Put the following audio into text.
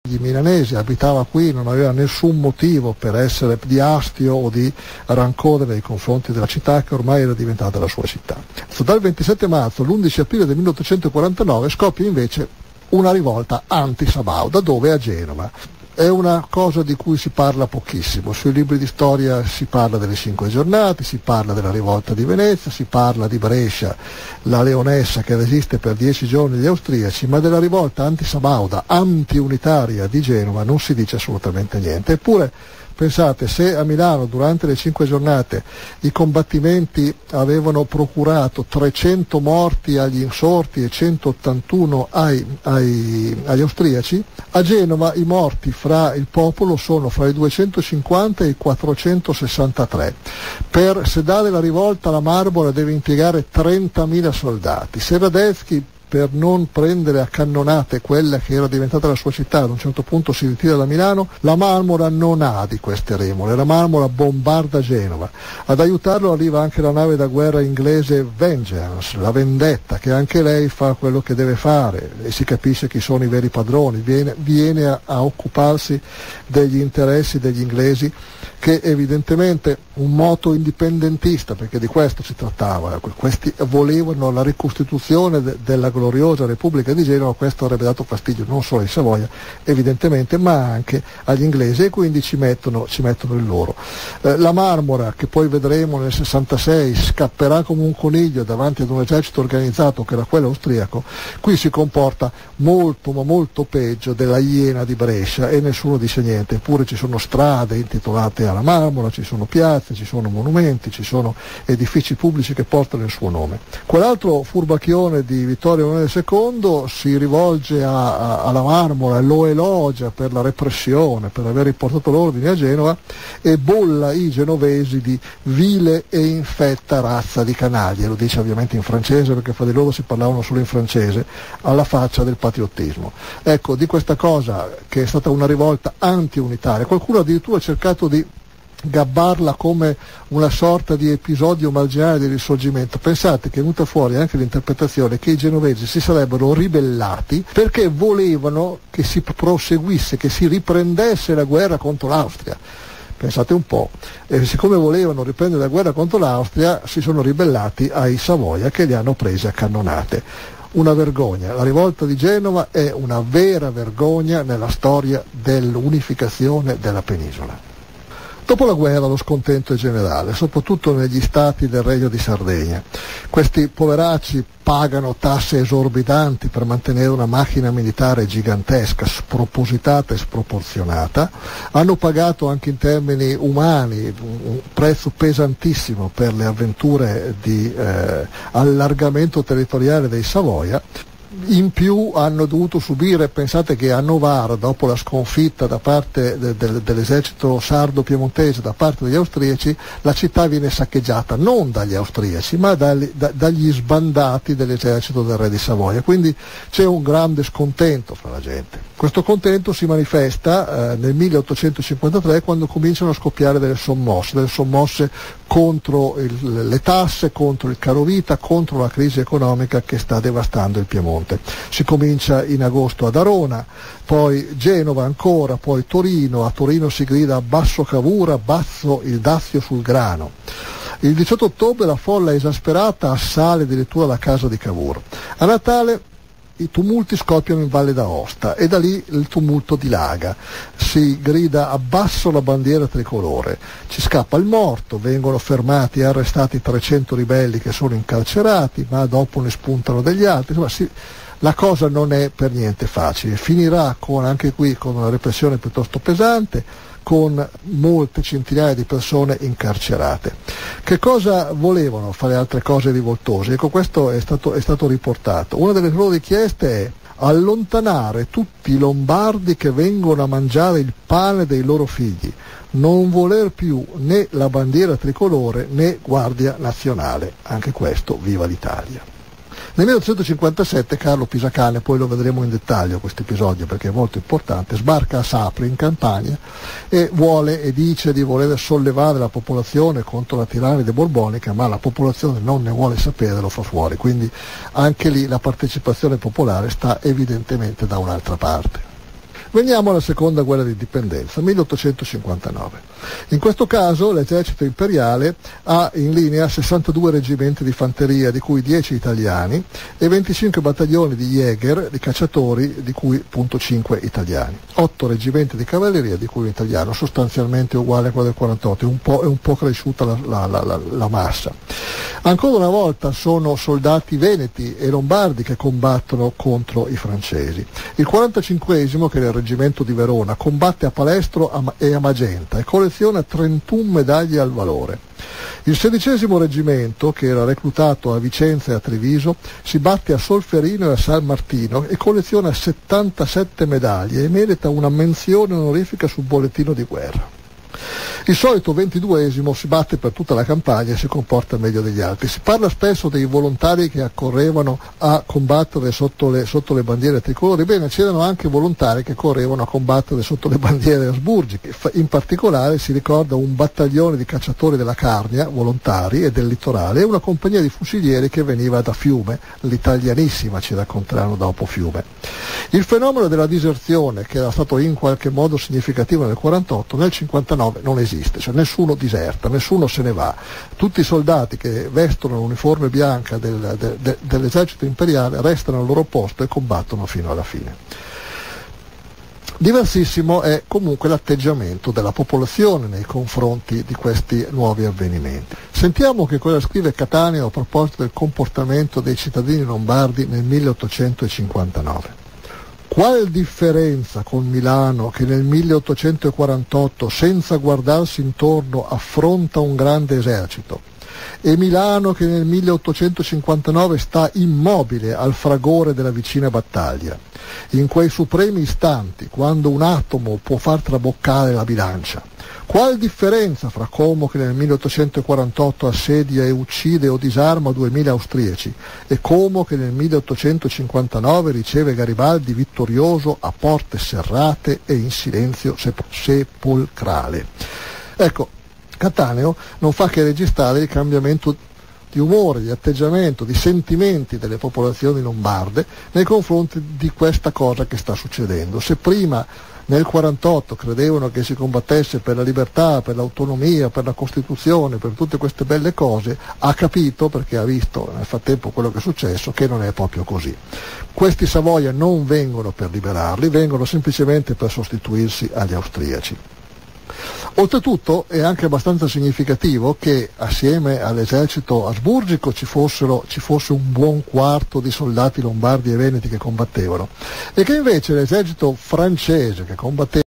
I milanesi, abitava qui, non aveva nessun motivo per essere di astio o di rancore nei confronti della città che ormai era diventata la sua città. Dal 27 marzo all'11 aprile del 1849 scoppia invece una rivolta anti-Sabauda, dove? A Genova. È una cosa di cui si parla pochissimo. Sui libri di storia si parla delle 5 giornate, si parla della rivolta di Venezia, si parla di Brescia, la leonessa che resiste per 10 giorni agli austriaci, ma della rivolta anti-Sabauda, anti-unitaria di Genova non si dice assolutamente niente. Eppure, pensate, se a Milano durante le 5 giornate i combattimenti avevano procurato 300 morti agli insorti e 181 agli austriaci, a Genova i morti fra il popolo sono fra i 250 e i 463. Per sedare la rivolta la Marmora deve impiegare 30.000 soldati. Seradetsky, per non prendere a cannonate quella che era diventata la sua città, ad un certo punto si ritira da Milano. La Marmora non ha di queste remore, la Marmora bombarda Genova. Ad aiutarlo arriva anche la nave da guerra inglese Vengeance, la vendetta, che anche lei fa quello che deve fare e si capisce chi sono i veri padroni, viene a occuparsi degli interessi degli inglesi, che evidentemente un moto indipendentista, perché di questo si trattava, questi volevano la ricostituzione della gloriosa Repubblica di Genova. Questo avrebbe dato fastidio non solo ai Savoia evidentemente, ma anche agli inglesi, e quindi ci mettono il loro. La Marmora, che poi vedremo nel 66 scapperà come un coniglio davanti ad un esercito organizzato che era quello austriaco, qui si comporta molto ma molto peggio della Iena di Brescia e nessuno dice niente. Eppure ci sono strade intitolate alla Marmora, ci sono piazze, ci sono monumenti, ci sono edifici pubblici che portano il suo nome. Quell'altro furbacchione di Vittorio Emanuele II si rivolge alla Marmora e lo elogia per la repressione, per aver riportato l'ordine a Genova, e bolla i genovesi di vile e infetta razza di canaglie. Lo dice ovviamente in francese, perché fra di loro si parlavano solo in francese, alla faccia del patriottismo. Ecco, di questa cosa, che è stata una rivolta anti-unitaria, qualcuno addirittura ha cercato di gabbarla come una sorta di episodio marginale del risorgimento. Pensate che è venuta fuori anche l'interpretazione che i genovesi si sarebbero ribellati perché volevano che si proseguisse, che si riprendesse la guerra contro l'Austria. Pensate un po', siccome volevano riprendere la guerra contro l'Austria, si sono ribellati ai Savoia, che li hanno presi a cannonate. Una vergogna. La rivolta di Genova è una vera vergogna nella storia dell'unificazione della penisola. Dopo la guerra lo scontento è generale, soprattutto negli stati del Regno di Sardegna. Questi poveracci pagano tasse esorbitanti per mantenere una macchina militare gigantesca, spropositata e sproporzionata. Hanno pagato anche in termini umani un prezzo pesantissimo per le avventure di allargamento territoriale dei Savoia. In più hanno dovuto subire, pensate che a Novara, dopo la sconfitta da parte dell'esercito sardo-piemontese da parte degli austriaci, la città viene saccheggiata non dagli austriaci ma dagli sbandati dell'esercito del re di Savoia, quindi c'è un grande scontento fra la gente. Questo contento si manifesta nel 1853, quando cominciano a scoppiare delle sommosse contro le tasse, contro il carovita, contro la crisi economica che sta devastando il Piemonte. Si comincia in agosto ad Arona, poi Genova ancora, poi Torino. A Torino si grida basso Cavour, bazzo il dazio sul grano. Il 18 ottobre la folla esasperata assale addirittura la casa di Cavour. A Natale i tumulti scoppiano in Valle d'Aosta e da lì il tumulto dilaga, si grida abbasso la bandiera tricolore, ci scappa il morto, vengono fermati e arrestati 300 ribelli che sono incarcerati, ma dopo ne spuntano degli altri. Insomma, la cosa non è per niente facile, finirà anche qui con una repressione piuttosto pesante, con molte centinaia di persone incarcerate. Che cosa volevano fare altre cose rivoltose? Ecco, questo è stato riportato. Una delle loro richieste è allontanare tutti i lombardi che vengono a mangiare il pane dei loro figli, non voler più né la bandiera tricolore né Guardia Nazionale. Anche questo, viva l'Italia. Nel 1857 Carlo Pisacane, poi lo vedremo in dettaglio questo episodio perché è molto importante, sbarca a Sapri in Campania e dice di voler sollevare la popolazione contro la tirannide borbonica, ma la popolazione non ne vuole sapere, lo fa fuori, quindi anche lì la partecipazione popolare sta evidentemente da un'altra parte. Veniamo alla seconda guerra di indipendenza, 1859. In questo caso l'esercito imperiale ha in linea 62 reggimenti di fanteria, di cui 10 italiani, e 25 battaglioni di Jäger, di cacciatori, di cui appunto 5 italiani. 8 reggimenti di cavalleria, di cui un italiano, sostanzialmente uguale a quello del 48, è un po' cresciuta la massa. Ancora una volta sono soldati veneti e lombardi che combattono contro i francesi. Il 45esimo, che era il reggimento di Verona, combatte a Palestro e a Magenta e colleziona 31 medaglie al valore. Il 16esimo reggimento, che era reclutato a Vicenza e a Treviso, si batte a Solferino e a San Martino e colleziona 77 medaglie e merita una menzione onorifica sul bollettino di guerra. Il solito 22esimo si batte per tutta la campagna e si comporta meglio degli altri. Si parla spesso dei volontari che accorrevano a combattere sotto le bandiere tricolori. Bene, c'erano anche volontari che correvano a combattere sotto le bandiere asburgiche. In particolare si ricorda un battaglione di cacciatori della Carnia, volontari, e del litorale, e una compagnia di fucilieri che veniva da Fiume, l'italianissima, ci racconteranno dopo Fiume. Il fenomeno della diserzione, che era stato in qualche modo significativo nel 48, nel 59 non esiste, cioè nessuno diserta, nessuno se ne va. Tutti i soldati che vestono l'uniforme bianca dell'esercito imperiale restano al loro posto e combattono fino alla fine. Diversissimo è comunque l'atteggiamento della popolazione nei confronti di questi nuovi avvenimenti. Sentiamo che cosa scrive Cattaneo a proposito del comportamento dei cittadini lombardi nel 1859. Qual differenza con Milano, che nel 1848 senza guardarsi intorno affronta un grande esercito, e Milano che nel 1859 sta immobile al fragore della vicina battaglia, in quei supremi istanti quando un atomo può far traboccare la bilancia. Qual differenza fra Como che nel 1848 assedia e uccide o disarma 2000 austriaci e Como che nel 1859 riceve Garibaldi vittorioso a porte serrate e in silenzio sepolcrale. Ecco, Cattaneo non fa che registrare il cambiamento di umore, di atteggiamento, di sentimenti delle popolazioni lombarde nei confronti di questa cosa che sta succedendo. Se prima nel 48 credevano che si combattesse per la libertà, per l'autonomia, per la Costituzione, per tutte queste belle cose, ha capito, perché ha visto nel frattempo quello che è successo, che non è proprio così. Questi Savoia non vengono per liberarli, vengono semplicemente per sostituirsi agli austriaci. Oltretutto è anche abbastanza significativo che assieme all'esercito asburgico ci fosse un buon quarto di soldati lombardi e veneti che combattevano, e che invece l'esercito francese che combatteva